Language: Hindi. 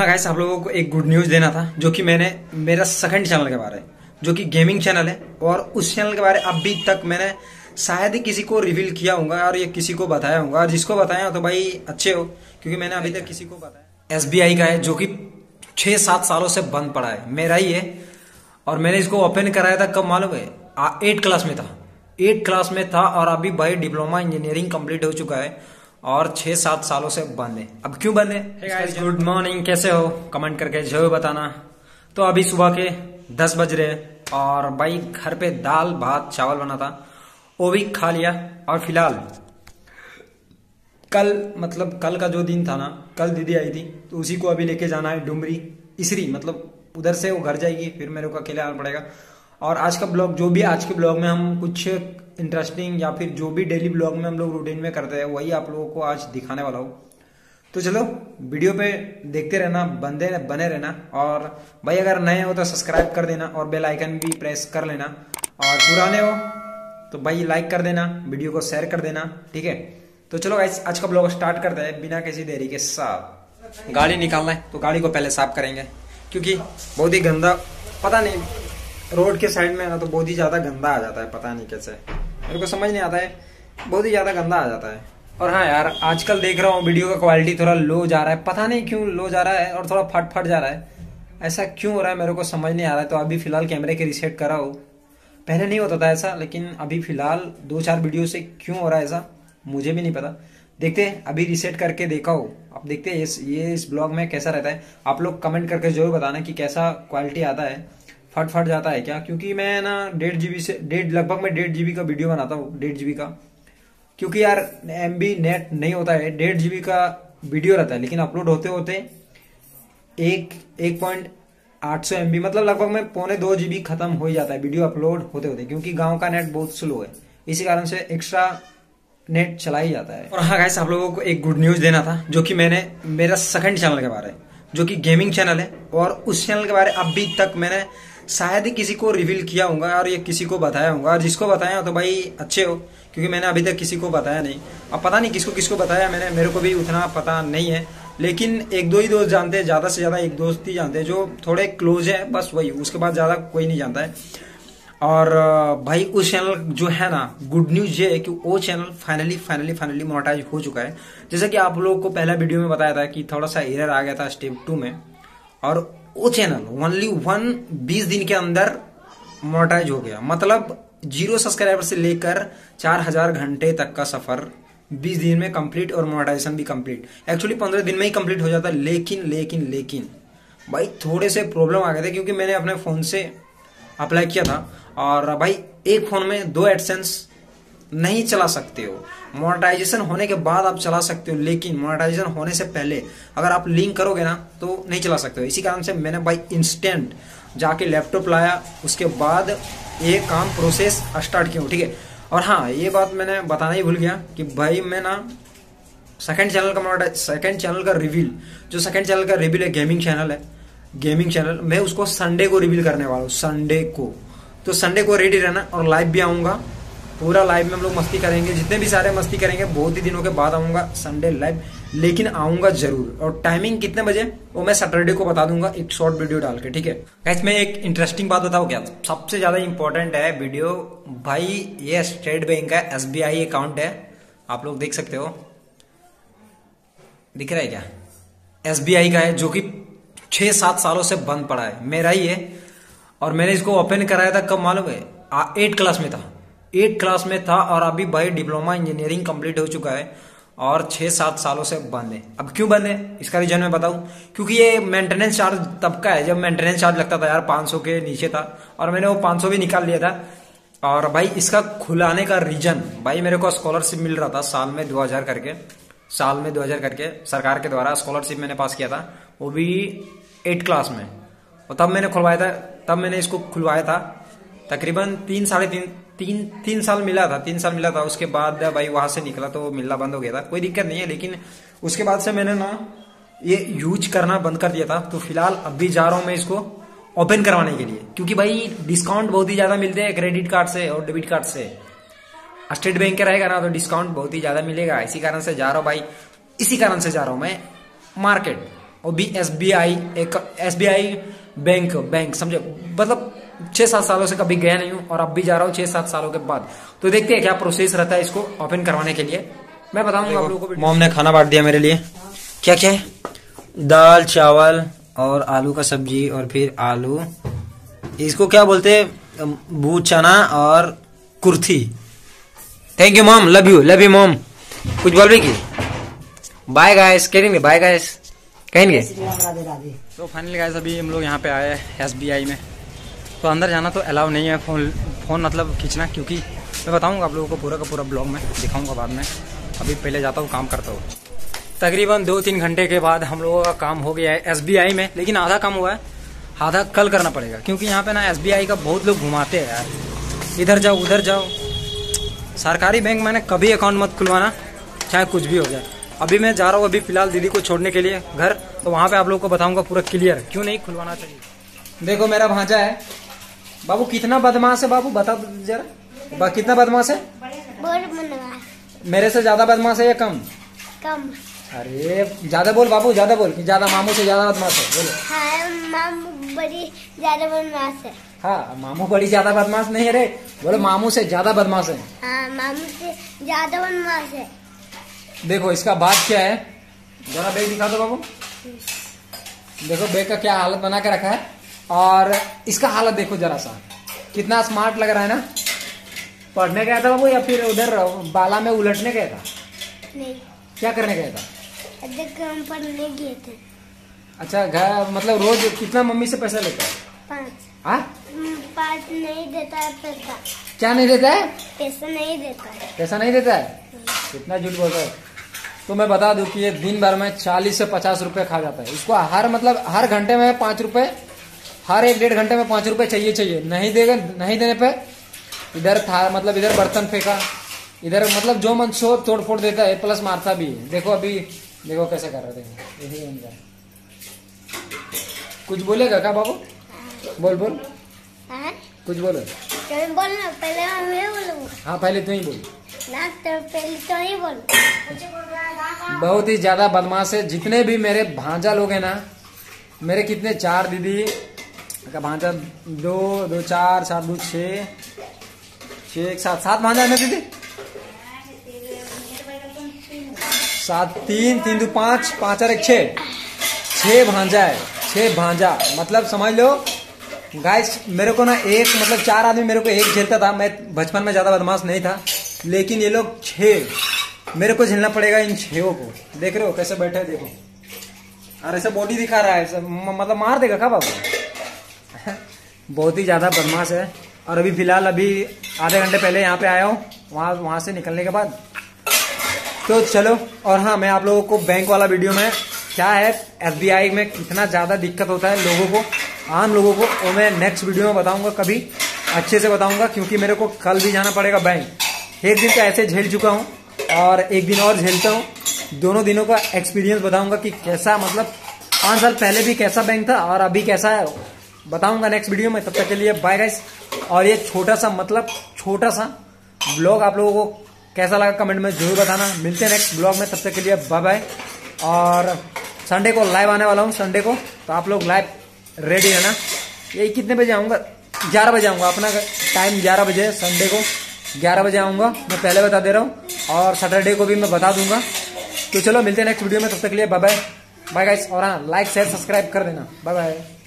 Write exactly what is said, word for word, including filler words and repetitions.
हाँ गाइस, आप लोगों को एक गुड न्यूज देना था, जो कि मैंने मेरा सेकंड चैनल के बारे में, जो कि गेमिंग चैनल है, और उस चैनल के बारे में अभी तक मैंने शायद ही किसी को रिवील किया होगा और ये किसी को बताया होगा, और जिसको बताया तो भाई अच्छे हो, क्योंकि मैंने अभी तक किसी को बताया। एस बी आई का है, जो कि छह सात सालों से बंद पड़ा है, मेरा ही है। और मैंने इसको ओपन कराया था कब मालूम है? एट क्लास में था एट क्लास में था और अभी भाई डिप्लोमा इंजीनियरिंग कंप्लीट हो चुका है और छह सात सालों से बंद है। अब क्यों बंद है? गुड मॉर्निंग, कैसे हो? कमेंट करके जरूर बताना। तो अभी सुबह के दस बज रहे और भाई घर पे दाल भात चावल बना था, वो भी खा लिया। और फिलहाल कल मतलब कल का जो दिन था ना, कल दीदी आई थी तो उसी को अभी लेके जाना है डुमरी इसरी, मतलब उधर से वो घर जाएगी, फिर मेरे को अकेले आना पड़ेगा। और आज का ब्लॉग जो भी आज के ब्लॉग में हम कुछ इंटरेस्टिंग या फिर जो भी डेली ब्लॉग में हम लोग रूटीन में करते हैं वही आप लोगों को आज दिखाने वाला हूँ। तो चलो वीडियो पे देखते रहना, बंदे बने रहना। और भाई अगर नए हो तो सब्सक्राइब कर देना और बेल आइकन भी प्रेस कर लेना, और पुराने हो तो भाई लाइक कर देना, वीडियो को शेयर कर देना, ठीक है। तो चलो गाइस, आज का ब्लॉग स्टार्ट करते हैं बिना किसी देरी के साथ। गाड़ी निकालना है तो गाड़ी को पहले साफ करेंगे, क्योंकि बहुत ही गंदा, पता नहीं रोड के साइड में ना तो बहुत ही ज्यादा गंदा आ जाता है, पता नहीं कैसे, मेरे को समझ नहीं आता है, बहुत ही ज्यादा गंदा आ जाता है। और हाँ यार, आजकल देख रहा हूँ वीडियो का क्वालिटी थोड़ा लो जा रहा है, पता नहीं क्यों लो जा रहा है और थोड़ा फट फट जा रहा है, ऐसा क्यों हो रहा है मेरे को समझ नहीं आ रहा है। तो अभी फिलहाल कैमरे के रीसेट करा हो, पहले नहीं होता था ऐसा, लेकिन अभी फिलहाल दो चार वीडियो से क्यों हो रहा है ऐसा मुझे भी नहीं पता। देखते हैं, अभी रीसेट करके देखा हो, अब देखते हैं ये इस ब्लॉग में कैसा रहता है। आप लोग कमेंट करके जरूर बताना कि कैसा क्वालिटी आता है, फट फट जाता है क्या? क्योंकि मैं ना डेढ़ जीबी से डेढ़ लगभग मैं डेढ़ जीबी का वीडियो बनाता हूँ, डेढ़ जीबी का, क्योंकि यार एम बी नेट नहीं होता है, डेढ़ जीबी का वीडियो रहता है, लेकिन अपलोड होते होते एक एक पॉइंट आठ सौ एम बी मतलब लगभग में पौने दो जीबी खत्म हो ही जाता है वीडियो अपलोड होते होते, क्योंकि गाँव का नेट बहुत स्लो है, इसी कारण से एक्स्ट्रा नेट चला ही जाता है। और हाँ गाइस, आप लोगों को एक गुड न्यूज देना था, जो कि मैंने मेरा सेकंड चैनल के बारे में, जो कि गेमिंग चैनल है, और उस चैनल के बारे में अभी तक मैंने शायद ही किसी को रिवील किया होगा और ये किसी को बताया होगा, और जिसको बताया तो भाई अच्छे हो, क्योंकि मैंने अभी तक किसी को बताया नहीं। अब पता नहीं किसको किसको बताया मैंने, मेरे को भी उतना पता नहीं है, लेकिन एक दो ही दोस्त जानते हैं, ज्यादा से ज्यादा एक दोस्त ही जानते हैं जो थोड़े क्लोज है, बस वही, उसके बाद ज्यादा कोई नहीं जानता है। और भाई उस चैनल जो है ना, गुड न्यूज ये है कि वो channel finally finally finally monetise हो चुका है। जैसा कि आप लोगों को पहला वीडियो में बताया था कि थोड़ा सा एरर आ गया था स्टेप टू में, और वो चैनल ओनली वन बीस दिन के अंदर मोनेटाइज हो गया। मतलब जीरो सब्सक्राइबर से लेकर चार हजार घंटे तक का सफर बीस दिन में कंप्लीट, और मोनेटाइजेशन भी कंप्लीट। एक्चुअली पंद्रह दिन में ही कंप्लीट हो जाता, लेकिन लेकिन लेकिन भाई थोड़े से प्रॉब्लम आ गए थे, क्योंकि मैंने अपने फोन से अप्लाई किया था, और भाई एक फोन में दो एडसेंस नहीं चला सकते हो। मोनेटाइजेशन होने के बाद आप चला सकते हो, लेकिन मोनेटाइजेशन होने से पहले अगर आप लिंक करोगे ना तो नहीं चला सकते हो। इसी कारण से मैंने भाई इंस्टेंट जाके लैपटॉप लाया, उसके बाद ये काम प्रोसेस स्टार्ट किया, ठीक है। और हाँ, ये बात मैंने बताना ही भूल गया कि भाई मैं ना सेकंड चैनल का सेकंड चैनल का रिवील जो सेकंड चैनल का रिवील है, गेमिंग चैनल है, गेमिंग चैनल मैं उसको संडे को रिवील करने वाला हूँ, संडे को। तो संडे को रेडी रहना, और लाइव भी आऊंगा, पूरा लाइव में हम लोग मस्ती करेंगे, जितने भी सारे मस्ती करेंगे। बहुत ही दिनों के बाद आऊंगा संडे लाइव, लेकिन आऊंगा जरूर। और टाइमिंग कितने बजे वो मैं सैटरडे को बता दूंगा एक शॉर्ट वीडियो डाल के, ठीक है। गाइस मैं एक इंटरेस्टिंग बात बताऊं क्या? सबसे ज्यादा इंपॉर्टेंट है वीडियो भाई, ये स्टेट बैंक का एस बी आई अकाउंट है, आप लोग देख सकते हो, दिख रहा है क्या? एस बी आई का है, जो कि छह सात सालों से बंद पड़ा है, मेरा ही है। और मैंने इसको ओपन कराया था कब मालूम है? एट क्लास में था एट क्लास में था और अभी भाई डिप्लोमा इंजीनियरिंग कंप्लीट हो चुका है और छह सात सालों से बंद है। अब क्यों बंद है इसका रीजन मैं बताऊं, क्योंकि ये मेंटेनेंस चार्ज तब का है जब मेंटेनेंस चार्ज लगता था यार, पाँच सौ के नीचे था, और मैंने वो पाँच सौ भी निकाल लिया था। और भाई इसका खुलाने का रीजन, भाई मेरे को स्कॉलरशिप मिल रहा था साल में दो हजार करके, साल में दो हजार करके सरकार के द्वारा स्कॉलरशिप मैंने पास किया था, वो भी एट क्लास में। और तब मैंने खुलवाया था, तब मैंने इसको खुलवाया था, तकरीबन तीन साढ़े तीन तीन तीन साल मिला था तीन साल मिला था उसके बाद भाई वहां से निकला तो मिलना बंद हो गया था। कोई दिक्कत नहीं है, लेकिन उसके बाद से मैंने ना ये यूज करना बंद कर दिया था। तो फिलहाल अभी जा रहा हूं मैं इसको ओपन करवाने के लिए, क्योंकि भाई डिस्काउंट बहुत ही ज्यादा मिलते हैं क्रेडिट कार्ड से और डेबिट कार्ड से। स्टेट बैंक का रहेगा ना तो डिस्काउंट बहुत ही ज्यादा मिलेगा, इसी कारण से जा रहा हूँ भाई, इसी कारण से जा रहा हूँ मैं मार्केट। और भी एस बी आई एक S B I bank bank समझे, मतलब छह सात सालों से कभी गया नहीं हूँ और अब भी जा रहा हूँ छह सात सालों के बाद। तो देखते हैं क्या प्रोसेस रहता है इसको ओपन करवाने के लिए, मैं बताऊंगा आप लोगों को। मॉम ने खाना बांट दिया मेरे लिए। क्या क्या है? दाल चावल और आलू का सब्जी और फिर आलू, इसको क्या बोलते हैं, बूट चना और कुर्थी। Thank you mom, love you love you mom. कुछ बोल रही की? बाय गाइस कहेंगे, बाय गाइस कहेंगे। तो फाइनली गाइस अभी हम लोग यहाँ पे आए हैं एस बी आई में। तो अंदर जाना तो अलाउ नहीं है, फोन फोन मतलब खींचना, क्योंकि मैं बताऊंगा आप लोगों को पूरा का पूरा ब्लॉग में दिखाऊंगा बाद में। अभी पहले जाता हूँ काम करता हूँ। तकरीबन दो तीन घंटे के बाद हम लोगों का काम हो गया है एस बी आई में, लेकिन आधा काम हुआ है, आधा कल करना पड़ेगा, क्योंकि यहाँ पे ना एस बी आई का बहुत लोग घुमाते हैं यार, इधर जाओ उधर जाओ। सरकारी बैंक मैंने कभी अकाउंट मत खुलवाना, चाहे कुछ भी हो जाए। अभी मैं जा रहा हूँ अभी फिलहाल दीदी को छोड़ने के लिए घर, तो वहाँ पे आप लोगों को बताऊंगा पूरा क्लियर क्यों नहीं खुलवाना चाहिए। देखो मेरा भांजा है बाबू, कितना बदमाश है बाबू, बता जरा कितना बदमाश है? मेरे से ज्यादा बदमाश है या कम? कम। अरे ज्यादा बोल बाबू, ज्यादा बोल कि ज्यादा मामू से ज्यादा बदमाश है, बोलो। हाँ मामू बड़ी ज्यादा बदमाश है। हाँ मामू बड़ी ज्यादा बदमाश नहीं है रे, बोलो मामू से ज्यादा बदमाश है। हाँ मामू से ज्यादा बदमाश है। देखो इसका बात क्या है, जरा बैग दिखा दो बाबू। देखो बैग का क्या हालत बना के रखा है, और इसका हालत देखो जरा सा, कितना स्मार्ट लग रहा है ना। पढ़ने गया था बाबू या फिर उधर बाला में उलटने गया था? नहीं। क्या करने गया था? हम पढ़ने गए थे। अच्छा घर मतलब रोज कितना मम्मी से पैसा लेता है? पाँच। हाँ पाँच नहीं देता है पैसा। क्या नहीं देता है? पैसा नहीं देता है। पैसा नहीं देता है? कितना झूठ बोल रहा है। तो मैं बता दूं कि ये दिन भर में चालीस से पचास रुपए खा जाता है। इसको हर मतलब हर घंटे में पाँच रुपए, हर एक डेढ़ घंटे में पाँच रुपए चाहिए चाहिए। नहीं देगा, नहीं देने पे इधर था मतलब इधर बर्तन फेंका, इधर मतलब जो मन सो तोड़ फोड़ देता है, प्लस मारता भी है। देखो अभी देखो कैसे कर रहे थे, यही बन गया। कुछ बोलेगा क्या बाबू? बोल बोल। हाँ? कुछ बोलो। बोलना पहले मैं बोलूँगा। हाँ पहले तू ही बोल ना, तो पहले तो ही बोल। बहुत ही ज्यादा बदमाश है। जितने भी मेरे भांजा लोग हैं ना, मेरे कितने चार दीदी का भांजा, दो दो चार सात दो छः छः एक सात सात भांजा है ना दीदी, सात तीन तीन दो पाँच पाँच और एक छः, छः भांजा है। छः भांजा मतलब समझ लो गाइस, मेरे को ना एक मतलब चार आदमी मेरे को एक झेलता था। मैं बचपन में ज्यादा बदमाश नहीं था, लेकिन ये लोग छः मेरे को झेलना पड़ेगा इन छो को। देख रहे हो कैसे बैठे हैं, देखो। और ऐसा बॉडी दिखा रहा है, मतलब मार देगा क्या बाबू? बहुत ही ज्यादा बदमाश है। और अभी फिलहाल अभी आधे घंटे पहले यहाँ पे आया हूँ, वहाँ वहाँ से निकलने के बाद। तो चलो, और हाँ मैं आप लोगों को बैंक वाला वीडियो में क्या है एस बी आई में कितना ज्यादा दिक्कत होता है लोगों को, आम लोगों को, वो मैं नेक्स्ट वीडियो में बताऊंगा, कभी अच्छे से बताऊंगा। क्योंकि मेरे को कल भी जाना पड़ेगा बैंक। एक दिन का ऐसे झेल चुका हूँ और एक दिन और झेलता हूँ। दोनों दिनों का एक्सपीरियंस बताऊंगा कि कैसा, मतलब पाँच साल पहले भी कैसा बैंक था और अभी कैसा है, बताऊंगा नेक्स्ट वीडियो में। तब तक के लिए बाय गाइस। और ये छोटा सा मतलब छोटा सा ब्लॉग आप लोगों को कैसा लगा कमेंट में जरूर बताना। मिलते हैं नेक्स्ट ब्लॉग में, तब तक के लिए बाय बाय। और संडे को लाइव आने वाला हूँ संडे को, तो आप लोग लाइव रेडी है ना। यही कितने बजे आऊँगा? ग्यारह बजे आऊँगा। अपना टाइम ग्यारह बजे, संडे को ग्यारह बजे आऊँगा, मैं पहले बता दे रहा हूँ। और सैटरडे को भी मैं बता दूंगा। तो चलो मिलते हैं नेक्स्ट वीडियो में, तब तक के लिए बाय बाय बाय गाइस। और हाँ लाइक शेयर सब्सक्राइब कर देना। Bye bye.